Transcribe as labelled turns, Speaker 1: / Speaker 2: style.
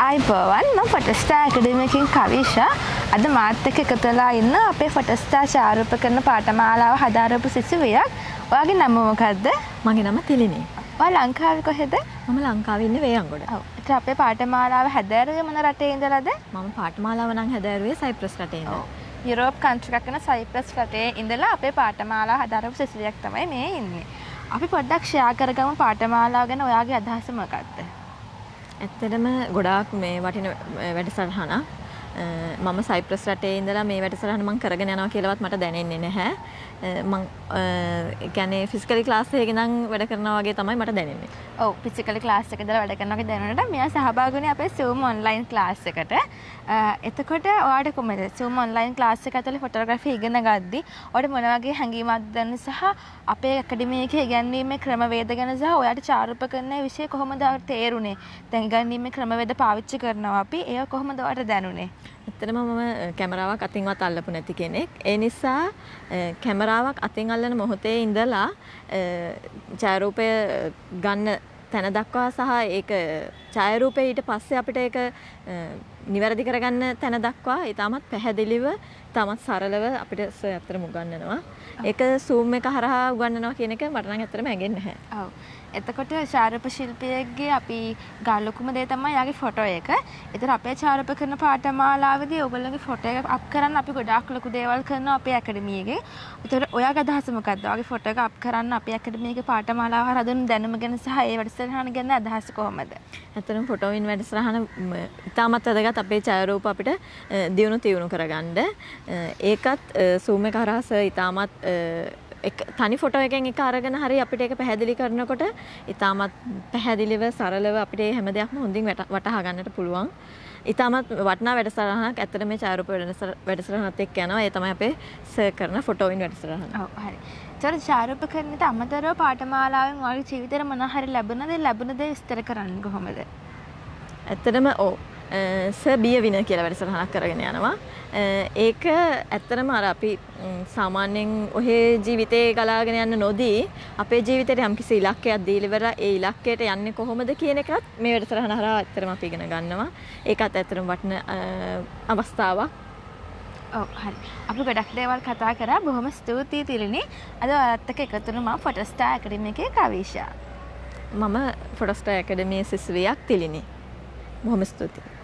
Speaker 1: ආයිබෝවන් මම Fotostar ඇකඩම එකකින් කවිෂා අද මාත් එක්ක එකතු වෙලා ඉන්න අපේ Fotostar ඡායාරූප කරන පාඨමාලාව හදාරපු සිසුවියක්. ඔයාගේ නම මොකද්ද?
Speaker 2: මගේ නම තිලිනී.
Speaker 1: ඔයා ලංකාවේ කොහෙද?
Speaker 2: මම ලංකාවේ ඉන්නේ වේයන්ගොඩ.
Speaker 1: ඔව්. ඒත් අපේ පාඨමාලාව හැදෑරුවේ මොන රටේ ඉඳලාද?
Speaker 2: මම පාඨමාලාව නම් හැදෑරුවේ සයිප්‍රස් රටේ ඉඳලා.
Speaker 1: යුරෝප් කන්ට්‍රි එකක් වෙන සයිප්‍රස් රටේ ඉඳලා අපේ පාඨමාලාව හදාරපු සිසුවියක් තමයි මේ ඉන්නේ. අපි පොඩ්ඩක් ෂෙයා කරගමු පාඨමාලාව ගැන. ඔයාගේ අදහස මොකක්ද?
Speaker 2: ඇත්තටම ගොඩාක් මේ වටින වැඩසටහනක්. මම සයිප්‍රස් රටේ ඉඳලා මේ වැඩසටහන මම කරගෙන යනවා කියලාවත් මට දැනෙන්නේ නැහැ. මම කියන්නේ ෆිසිකලි ක්ලාස් එකේ ඉඳන් වැඩ කරනවා වගේ තමයි මට දැනෙන්නේ. ඔව්
Speaker 1: ෆිසිකලි ක්ලාස් එකේ ඉඳලා වැඩ කරනවා වගේ දැනෙනට මෙයා සහභාගී වුණේ අපේ Zoom ඔන්ලයින් ක්ලාස් එකට. එතකොට ඔයාට කොහමද Zoom ඔන්ලයින් ක්ලාස් එක ඇතුලේ ෆොටෝග්‍රැෆි ඉගෙන ගද්දි ඔයාට මොන වගේ හැඟීමක්ද දැනෙන්නේ සහ අපේ ඇකඩමි එකේ ඉගැන්වීමේ ක්‍රමවේද ගැන සහ ඔයාට ඡායාරූප කරන විෂය කොහොමද තේරුනේ? දැන් ඉගැන්වීමේ ක්‍රමවේද පාවිච්චි කරනවා අපි. ඒක කොහොමද ඔයාට දැනුනේ?
Speaker 2: ඇත්තටම මම කැමරාවක් අතින්වත් අල්ලපු නැති කෙනෙක්. ඒ නිසා කැමරාවක් අතින් අල්ලන මොහොතේ ඉඳලා ඡායාරූපය ගන්න තැන දක්වා සහ ඒක ඡායාරූපය ඊට පස්සේ අපිට ඒක නිවැරදි කරගන්න තැන දක්වා ඊටමත් පැහැදිලිව ඊටමත් සරලව අපිට සර් අතරම උගන්වනවා. ඒක Zoom එක හරහා උගන්වනවා කියන එක මට නම් ඇත්තටම ඇඟෙන්නේ නැහැ.
Speaker 1: ඔව්. එතකොට ඡායාරූප ශිල්පියෙක්ගේ අපි ගා ලොකුම දේ තමයි යාගේ ෆොටෝ එක. ඒතර අපේ ඡායාරූප කරන පාඨමාලාවේදී ඔයගොල්ලෝගේ ෆොටෝ එක අප් කරන්න අපි ගොඩාක් ලොකු දේවල් කරනවා අපේ ඇකඩමි එකේ. ඒතර ඔයාගේ අදහස මොකක්ද? ඔයාගේ ෆොටෝ එක අප් කරන්න අපේ ඇකඩමි එකේ පාඨමාලාව හරහා දුන්න දැනුම ගැන සහ ඒ වැඩසටහන ගැන අදහස කොහොමද?
Speaker 2: ඇත්තටම ෆොටෝයින් වැඩසටහන ඉතාමත් වැදගත් අපේ ඡායාරූප අපිට දියුණු කරගන්න. ඒකත් Zoom එක හරහා සර් ඉතාමත් තනි ෆොටෝ එකෙන් එක අරගෙන හරි අපිට ඒක පැහැදිලි කරනකොට ඉතාමත් පැහැදිලිව සරලව අපිට හැම දෙයක්ම හොඳින් වටහා ගන්නට පුළුවන්. ඉතාමත් වටිනා වැඩසටහනක්. ඇත්තට මේ ඡායාරූප වැඩසටහනත් එක්ක යනවා. ඒ තමයි අපේ සර් කරන ෆොටෝයින් වැඩසටහන.
Speaker 1: ඔව් හරි. ඒතර ඡායාරූප කරන්නට අමතරව පාඨමාලාවෙන් ඔයාගේ ජීවිතේට මොන හරි ලැබුණ දේ විස්තර කරන්න කොහොමද?
Speaker 2: ඇත්තටම ඔව්. සර් බිය වින කියලා වැඩසටහනක් කරගෙන යනවා. ඒක ඇත්තටම අර අපි සාමාන්‍යයෙන් ඔහේ ජීවිතේ ගලාගෙන යන්න නොදී අපේ ජීවිතේට යම්කිසි ඉලක්කයක් දීලා ඉවරලා ඒ ඉලක්කයට යන්නේ කොහොමද කියන එකත් මේ වැඩසටහන හරහා ඇත්තටම අපි ඉගෙන ගන්නවා. ඒකත් ඇත්තටම වටින අවස්ථාවක්.
Speaker 1: ඔව් හරි. අපි ගොඩක් දේවල් කතා කරා. බොහොම ස්තුතියි තිලිනී. අද ඔයාලත් එක්ක එකතු වුණා මම Fotostar ඇකඩමි එකේ කවිෂා.
Speaker 2: මම Fotostar ඇකඩමියේ සිසුවියක් තිලිනී. බොහොම ස්තුතියි.